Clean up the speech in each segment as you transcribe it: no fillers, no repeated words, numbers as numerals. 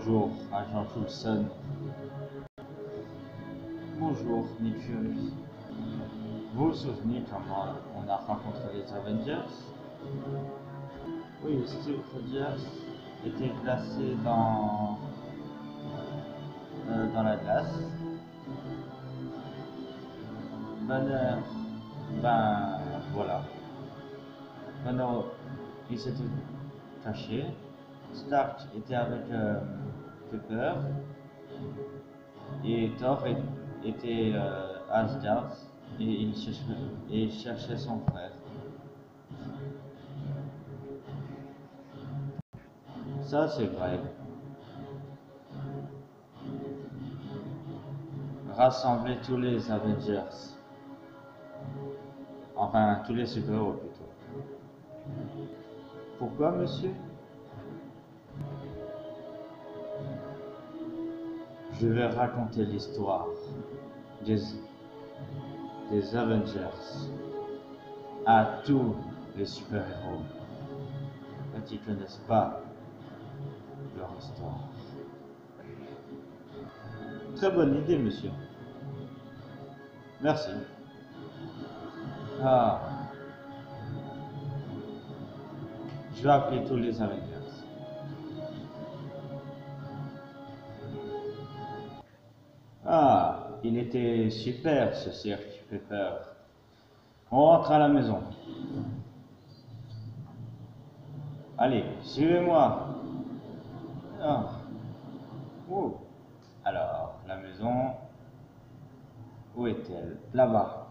Bonjour, agent Coulson. Bonjour, Nick Fury. Vous vous souvenez comment on a rencontré les Avengers? Oui, Steve Rogers était placé dans la glace. Banner, ben voilà. Banner, il s'était caché. Stark était avec Pepper. Et Thor était à Asgard et il cherchait son frère. Ça, c'est vrai. Rassembler tous les Avengers. Enfin, tous les super-héros plutôt. Pourquoi, monsieur? Je vais raconter l'histoire des, des Avengers à tous les super-héros qui ne connaissent pas leur histoire. Très bonne idée, monsieur. Merci. Ah, je vais appeler tous les Avengers. Ah, il était super ce cirque Pepper. On rentre à la maison. Allez, suivez-moi. Ah. Oh. Alors, la maison, où est-elle? Là-bas.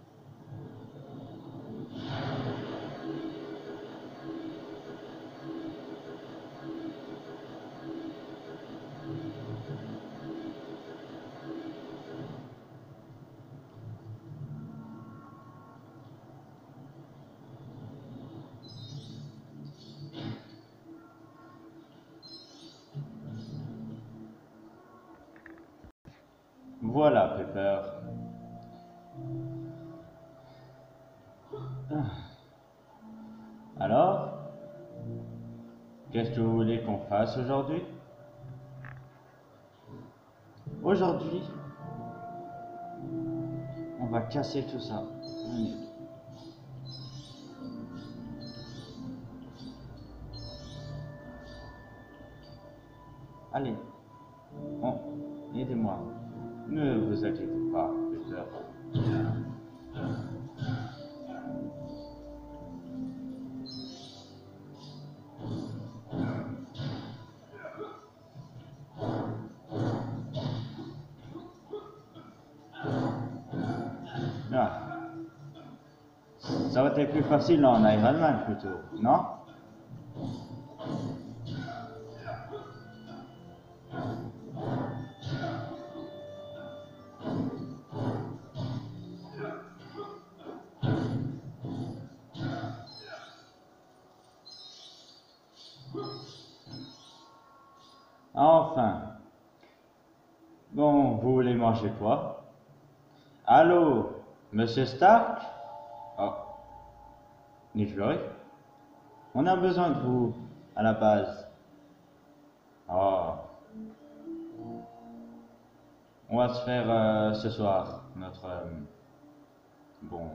Voilà, Pepper. Alors, qu'est-ce que vous voulez qu'on fasse aujourd'hui? Aujourd'hui, on va casser tout ça. Venez. Allez, aidez-moi. Ne vous inquiétez pas, Pepper. Ah. Ça aurait été plus facile en Iron Man plutôt, non? Enfin. Bon, vous voulez manger quoi? Allô, Monsieur Stark? Oh, Nick Fury? On a besoin de vous à la base. Oh, on va se faire ce soir notre bon.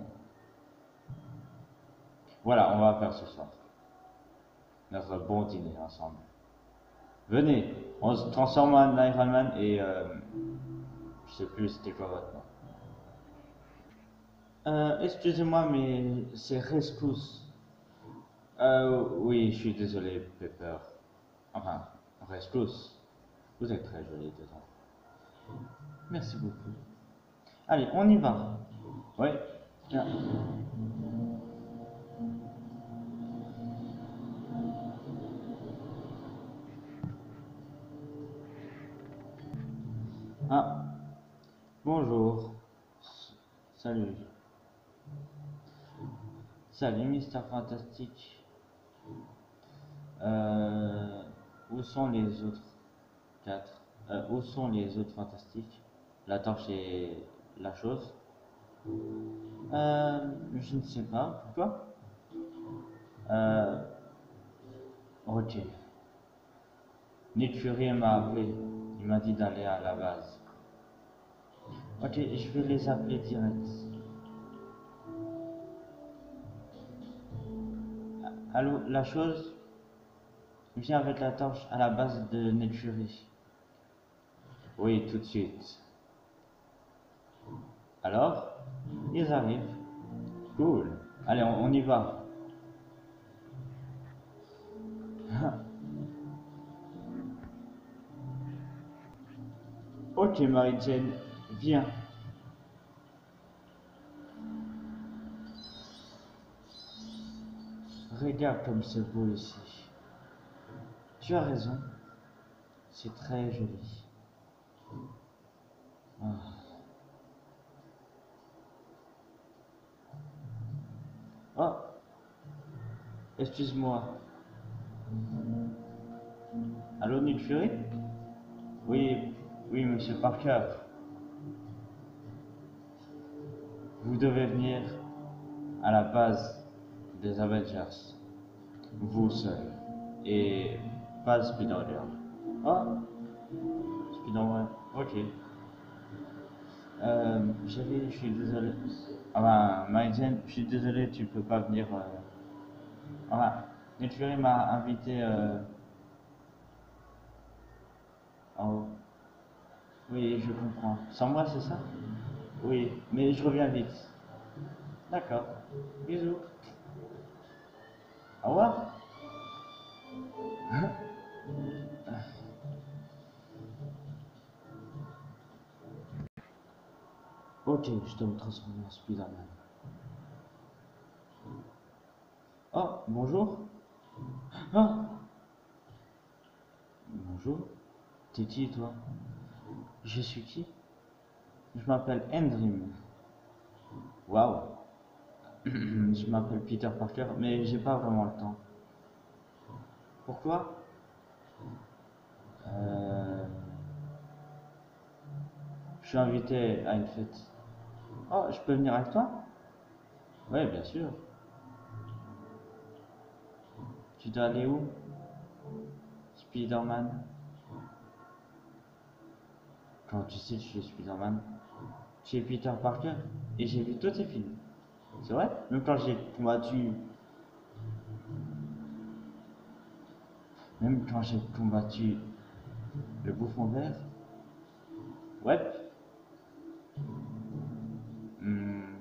Voilà, on va faire ce soir notre bon dîner ensemble. Venez, on se transforme en Iron Man et je sais plus c'était quoi votre nom. Excusez-moi, mais c'est Rescousse. Oui, je suis désolé, Pepper. Enfin, Rescousse. Vous êtes très jolie dedans. Merci beaucoup. Allez, on y va. Oui. Tiens. Ah, bonjour. Salut. Salut, Mister Fantastique. Où sont les autres quatre? Où sont les autres fantastiques? La torche et la chose? Je ne sais pas. Pourquoi? Ok. Nick Fury m'a appelé. Il m'a dit d'aller à la base. Ok, je vais les appeler direct. Allô, la chose? Viens avec la torche à la base de Nick Fury. Oui, tout de suite. Alors, ils arrivent. Cool. Allez, on y va. Ok, Mary-Jane, viens. Regarde comme c'est beau ici. Tu as raison. C'est très joli. Ah. Oh, excuse-moi. Allô, Nick Fury? Oui, oui, monsieur Parker. Vous devez venir à la base des Avengers. Vous seul. Et pas Spider-Man. Oh, Spider-Man. Ok. Chérie, je suis désolé. Enfin, Maïzen, je suis désolé, tu peux pas venir. Enfin, Nick Fury m'a invité en haut. Oui, je comprends. Sans moi, c'est ça? Oui, mais je reviens vite. D'accord. Bisous. Au revoir. Ok, je dois me transformer en Spider-Man. Oh, bonjour. Ah, bonjour. T'es qui, toi? Je suis qui? Je m'appelle Endrim. Waouh. Je m'appelle Peter Parker, mais j'ai pas vraiment le temps. Pourquoi? Euh, je suis invité à une fête. Oh, je peux venir avec toi? Oui, bien sûr. Tu dois aller où? Spider-Man. Quand tu sais que je suis Spider-Man. Tu es Peter Parker et j'ai vu tous tes films. C'est vrai? Même quand j'ai combattu. Même quand j'ai combattu le bouffon vert. Ouais. Hmm.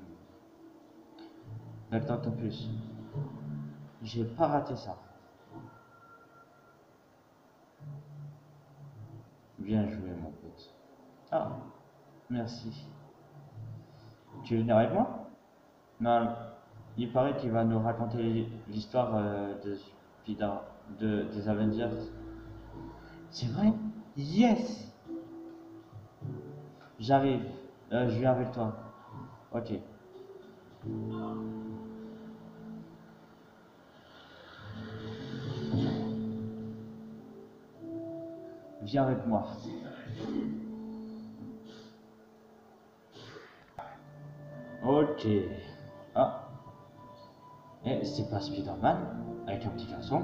L'Octopus. J'ai pas raté ça. Bien joué, mon pote. Ah, merci. Tu veux venir avec moi? Non, il paraît qu'il va nous raconter l'histoire de Spider, des Avengers. C'est vrai? Yes! J'arrive. Je viens avec toi. Ok. Viens avec moi. Ok. Ah, c'est pas Spider-Man avec un petit garçon.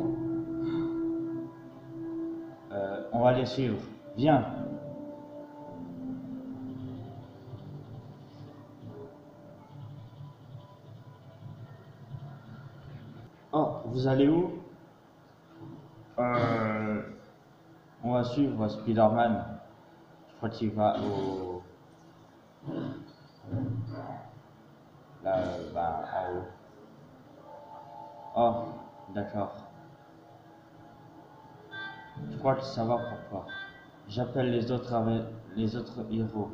On va les suivre. Viens. Oh, vous allez où? Euh, on va suivre Spider-Man. Je crois qu'il va au. Là, bah, en haut. Oh, d'accord. Je crois savoir pourquoi. J'appelle les autres héros.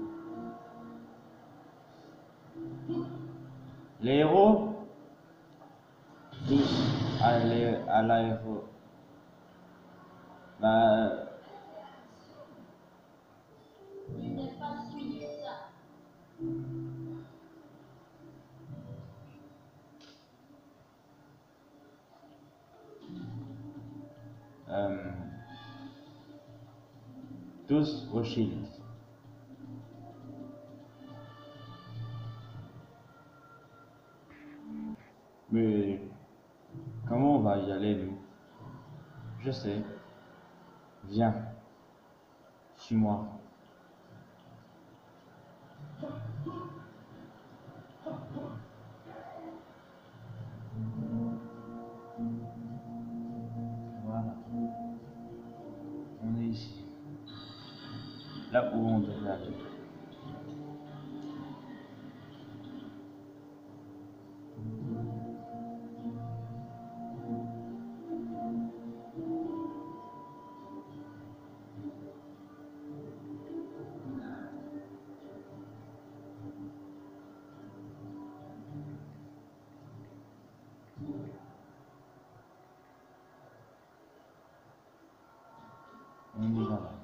Les héros, tous à l'aéro. Bah, euh, tous au Shield. Mais comment on va y aller, nous? Je sais. Viens, suis-moi. Voilà. On est ici. Là où on devait aller. On y va là.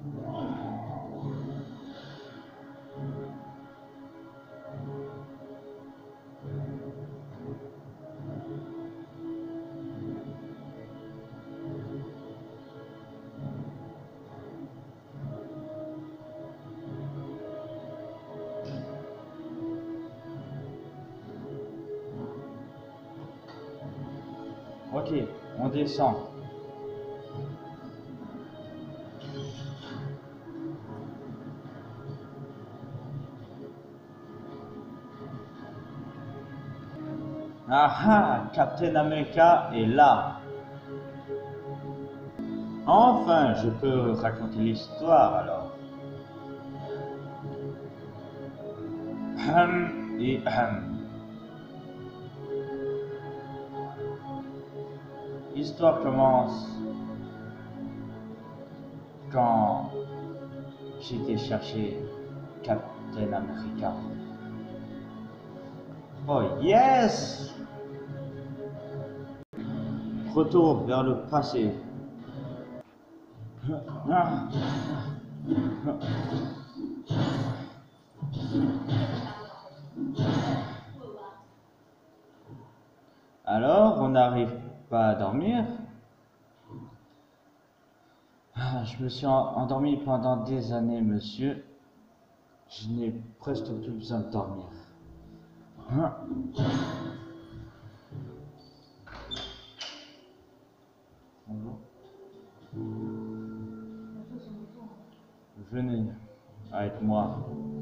Ok, on descend. Ah ah, Captain America est là. Enfin, je peux raconter l'histoire alors. Et l'histoire commence quand j'étais chercher Captain America. Oh yes! Retour vers le passé. Alors, on n'arrive pas à dormir? Je me suis endormi pendant des années, monsieur. Je n'ai presque plus besoin de dormir. Bonjour. Venez avec moi.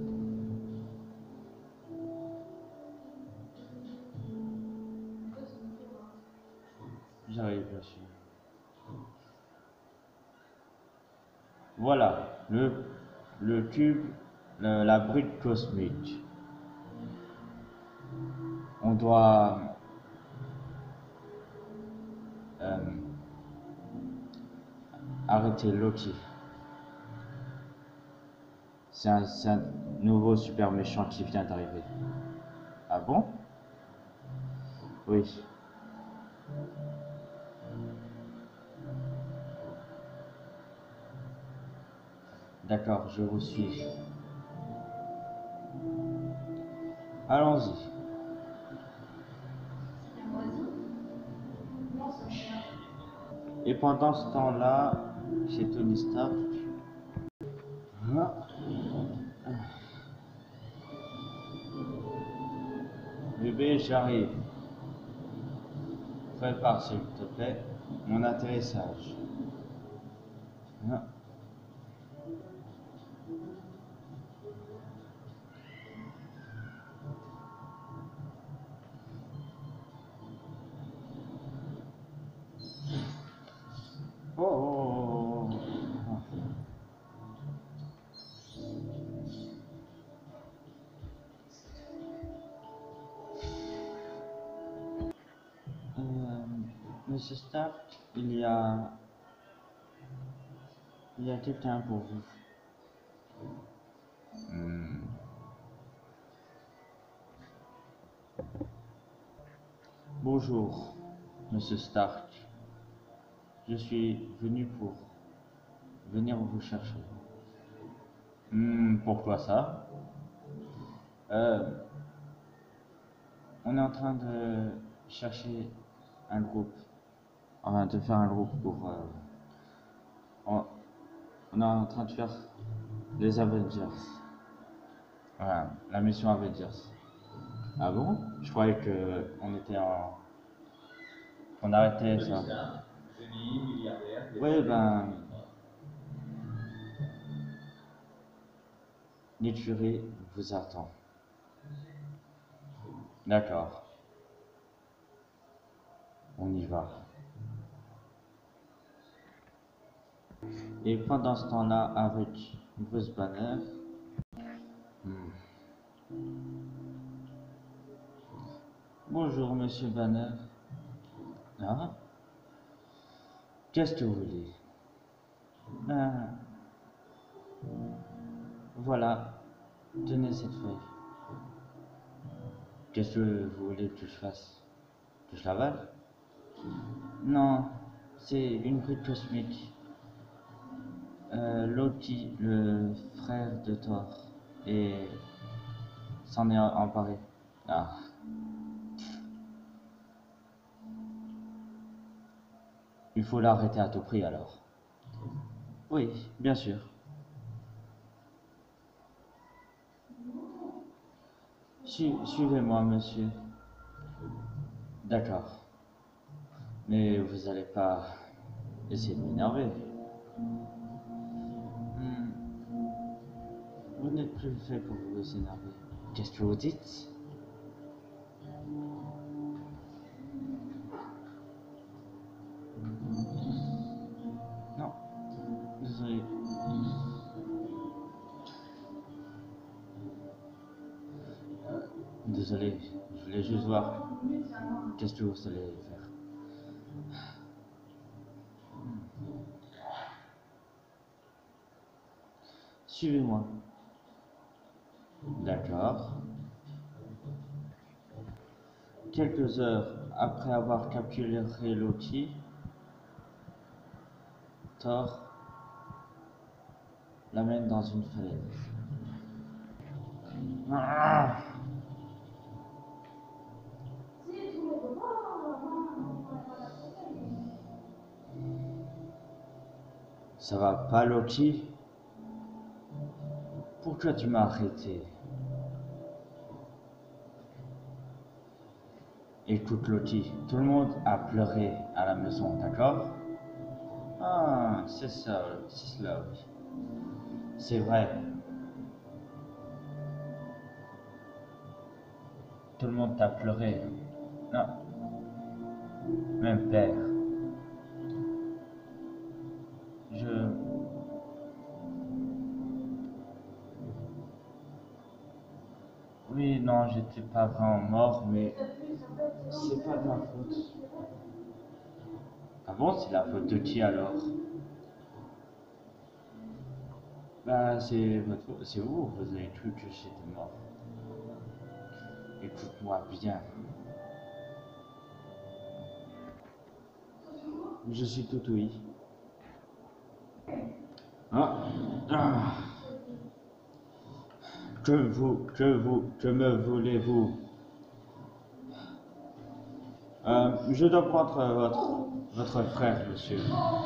J'arrive, monsieur. Voilà, le cube, la brique cosmique. On doit arrêter Loki. C'est un nouveau super méchant qui vient d'arriver. Ah bon? Oui. D'accord, je vous suis. Allons-y. Et pendant ce temps-là, chez Tony Stark, bébé, j'arrive. Prépare, s'il te plaît, mon atterrissage. Oh, oh, oh, oh. Monsieur Stark, il y a quelqu'un pour vous. Bonjour, Monsieur Stark. Je suis venu pour venir vous chercher. Pourquoi ça? On est en train de chercher un groupe. Enfin, de faire un groupe pour... on est en train de faire les Avengers. Voilà, la mission Avengers. Ah bon? Je croyais qu'on était en... qu'on arrêtait ça. Oui, ben... L'écurie vous attend. D'accord. On y va. Et pendant ce temps-là, avec Bruce Banner, bonjour Monsieur Banner. Ah, qu'est-ce que vous voulez? Ah, voilà, tenez cette feuille. Qu'est-ce que vous voulez que je fasse? Que je l'avale? Non, c'est une brique cosmique. Loki, le frère de Thor, et s'en est emparé. Ah. Il faut l'arrêter à tout prix alors. Oui, bien sûr. Suivez-moi, monsieur. D'accord. Mais vous n'allez pas essayer de m'énerver. Vous n'êtes plus fait pour vous énerver. Qu'est-ce que vous dites? Non. Désolé. Désolé, je voulais juste voir. Qu'est-ce que vous allez faire? Suivez-moi. D'accord. Quelques heures après avoir capturé Loki, Thor l'amène dans une falaise. Ah! Ça va pas, Loki? Pourquoi tu m'as arrêté? Écoute, Loki, tout le monde a pleuré à la maison, d'accord? Ah, c'est ça, c'est cela, oui. C'est vrai. Tout le monde t'a pleuré. Non. Même père. Oui, non, j'étais pas vraiment mort, mais c'est pas de ma faute. Ah bon, c'est la faute de qui alors? Bah, c'est votre faute. C'est vous avez cru que j'étais mort. Écoute-moi bien. Je suis tout oui. Ah. Ah. Que me voulez-vous? Je dois prendre votre frère, monsieur.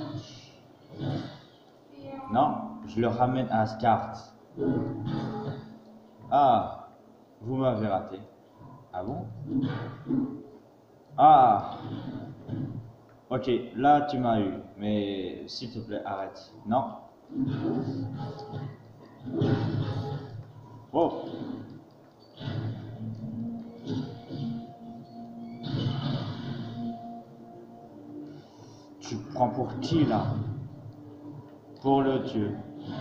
Non, je le ramène à Asgard. Ah, vous m'avez raté. Ah bon? Ah, ok, là tu m'as eu, mais s'il te plaît, arrête. Non? Oh! Tu te prends pour qui là? Pour le Dieu.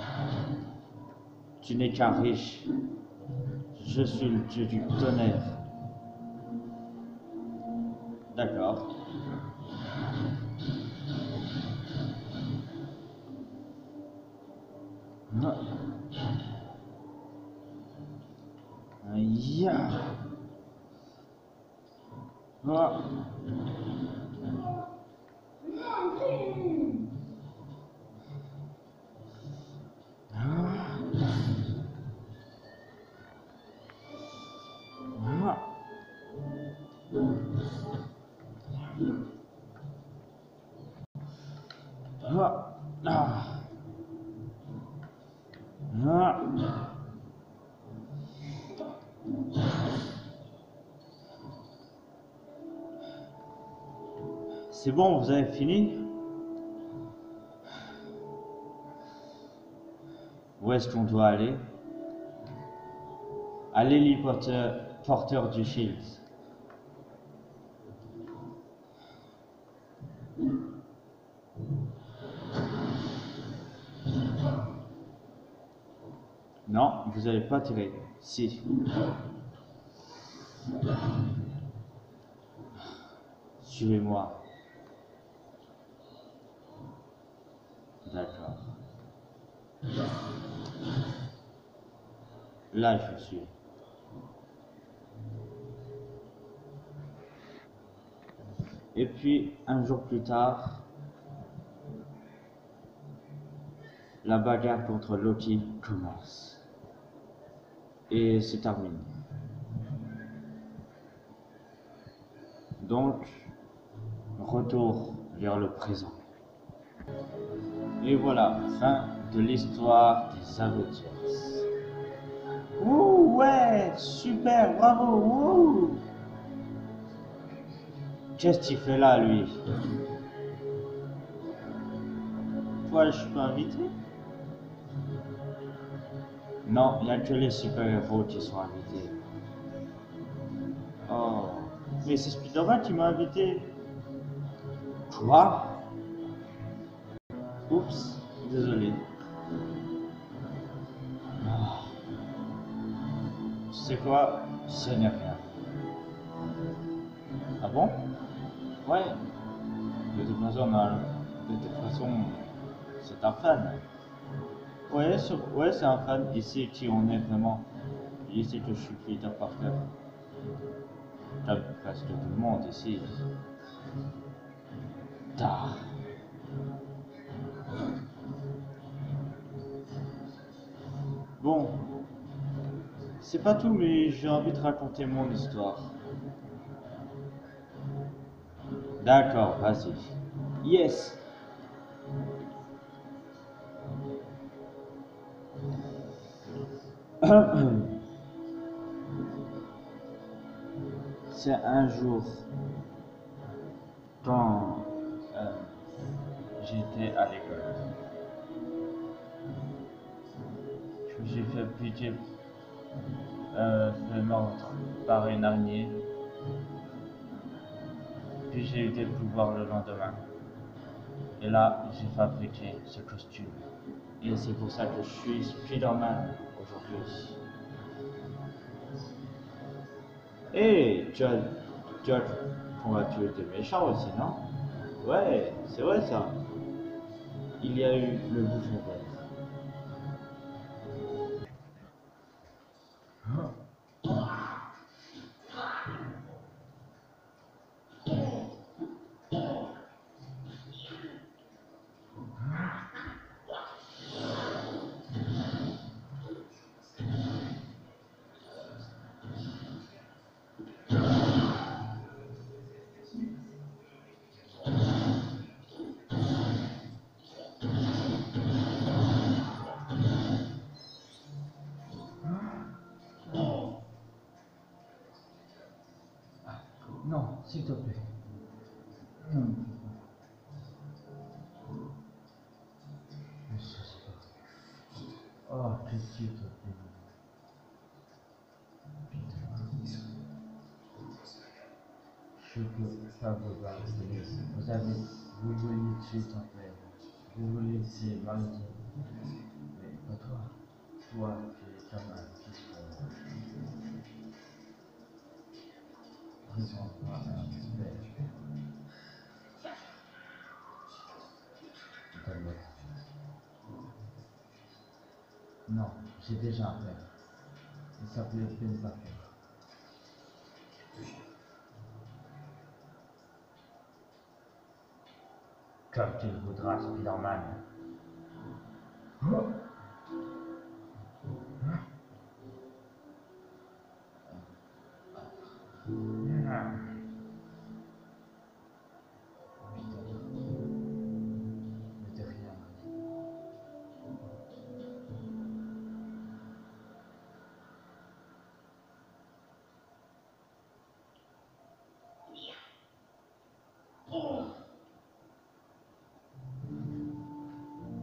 Tu n'es qu'un riche. Je suis le Dieu du tonnerre. D'accord. Yeah. Ah. C'est bon, vous avez fini? Où est-ce qu'on doit aller? à l'héliporteur du Shield. Non, vous n'allez pas tirer. Si. Suivez-moi. D'accord. Là, je vous suis. Et puis, un jour plus tard, la bagarre contre Loki commence. Et se termine. Donc, retour vers le présent. Et voilà, fin de l'histoire des Avengers. Ouh, ouais, super, bravo, ouh. Qu'est-ce qu'il fait là, lui? Toi, je peux inviter? Non, il n'y a que les super-héros qui sont invités. Oh, mais c'est Spider-Man qui m'a invité. Quoi? Oups, désolé. Ah. Tu sais quoi? Ce n'est rien. Ah bon? Ouais. De toute façon, c'est un fan. Ouais, ouais, c'est un fan. Ici, qui on est vraiment. Ici que je suis Peter Parker. Comme presque tout le monde ici. Tard. Bon, c'est pas tout, mais j'ai envie de raconter mon histoire. D'accord, vas-y. Yes. C'est un jour quand j'étais à l'école. Je me suis fait piquer, fait mordre par une araignée. Puis j'ai eu des pouvoirs le lendemain. Et là, j'ai fabriqué ce costume. Et c'est pour ça que je suis Spider-Man aujourd'hui. Et tu as combattu des méchants aussi, non? Ouais, c'est vrai ça. Il y a eu le bouffon vert. Non, s'il te plaît. Oh, s'il te plaît. Je peux pas vous parler. Vous voulez tuer ton père. Vous voulez tuer Marty. Mais pas toi. Toi, tu es comme un fils pour moi. Présente-moi un père. Donne-moi. Non, j'ai déjà un père. Il s'appelait Ben Parker. Comme tu le voudras, Spider-Man. Ne dis rien.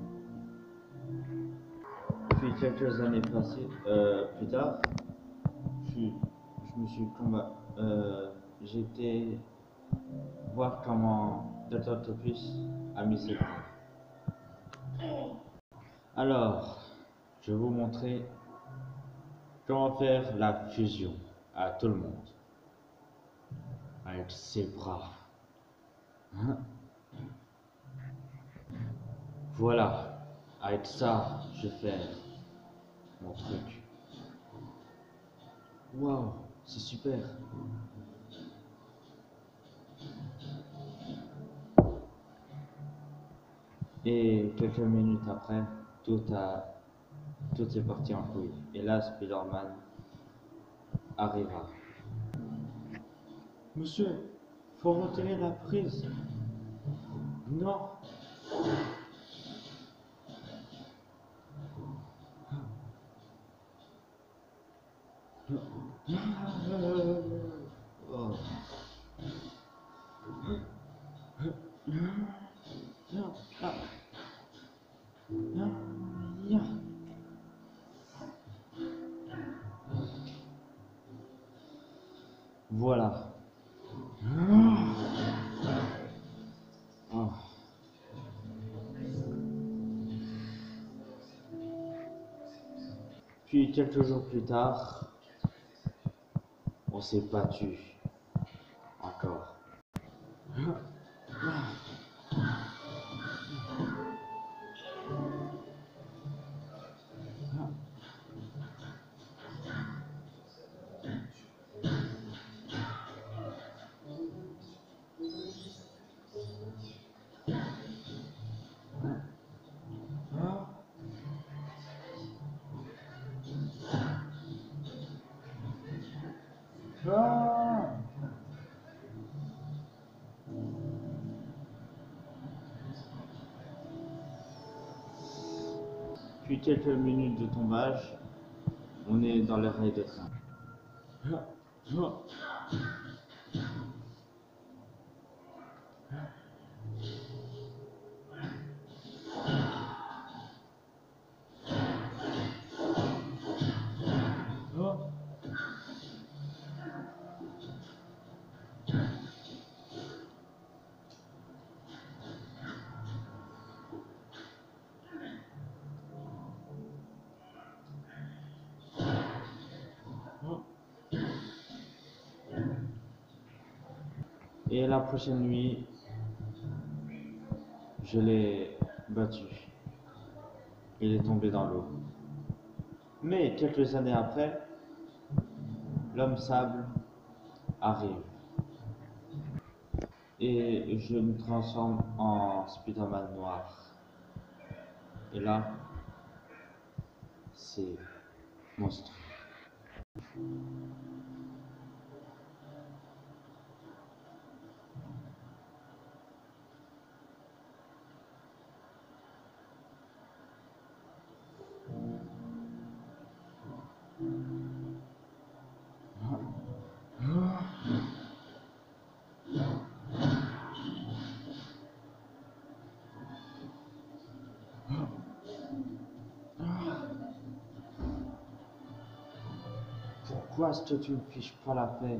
Puis quelques années passées, plus tard, je me suis j'étais voir comment Delta Octopus a mis ses preuves. Alors, je vais vous montrer comment faire la fusion à tout le monde avec ses bras. Hein? Voilà, avec ça, je fais mon truc. Waouh, c'est super. Et quelques minutes après, tout est parti en couille. Et là, Spider-Man arriva. Monsieur, faut retirer la prise. Non. Oh. Voilà. Oh. Puis quelques jours plus tard, on s'est battu encore. Puis quelques minutes de tombage, on est dans le rail de train. Et la prochaine nuit, je l'ai battu. Il est tombé dans l'eau. Mais quelques années après, l'homme sable arrive. Et je me transforme en Spider-Man noir. Et là, c'est monstrueux. Pourquoi est-ce que tu me fiches pas la paix?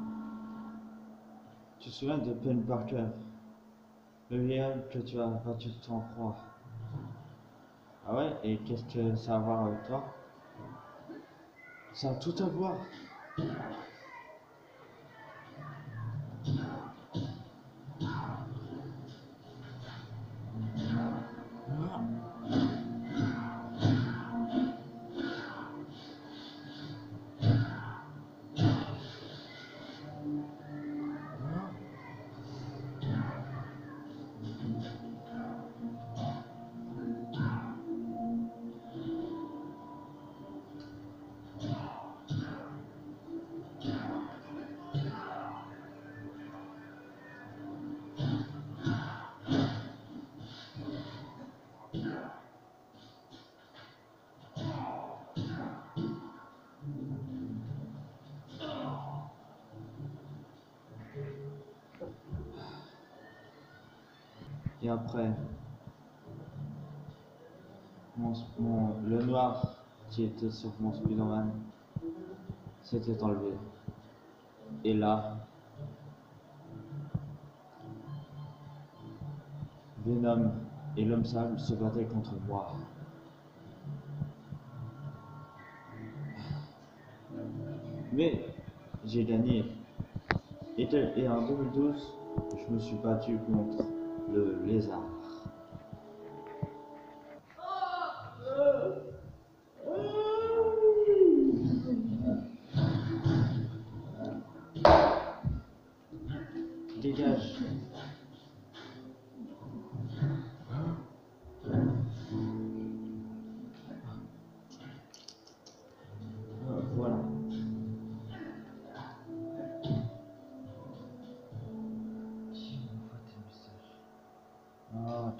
Tu te souviens de Peter Parker, le vieil que tu as battu de ton froid? Ah ouais? Et qu'est-ce que ça a à voir avec toi? Ça a tout à voir. Et après, le noir qui était sur mon Spider-Man s'était enlevé. Et là, Venom et l'homme sable se battaient contre moi. Mais j'ai gagné. Et en 2012, je me suis battu contre le lézard. Dégage. Voilà. Ah,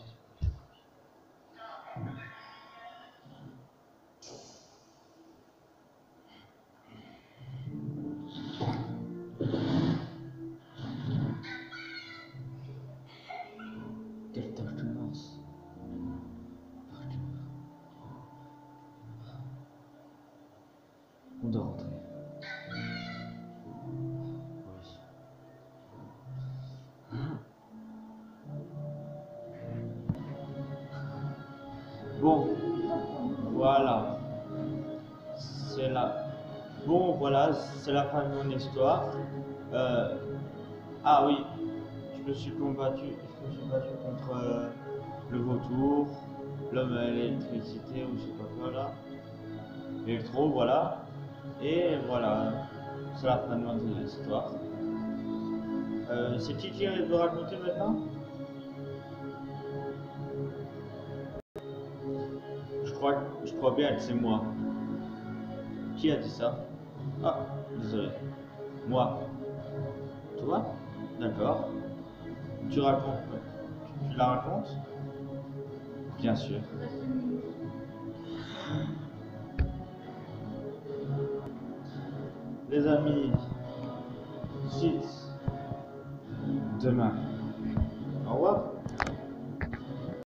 quelle tâche de mince. On doit rentrer. Bon, voilà. C'est la. Bon, voilà, c'est la fin de mon histoire. Ah oui, je me suis battu contre le vautour, l'homme à l'électricité ou je sais pas quoi là. Électro, voilà. Et voilà, c'est la fin de mon histoire. C'est qui veut raconter maintenant? Je crois bien que c'est moi. Qui a dit ça? Ah, désolé. Moi. Toi? D'accord. Tu racontes. Tu la racontes? Bien sûr. Les amis, suite demain. Au revoir.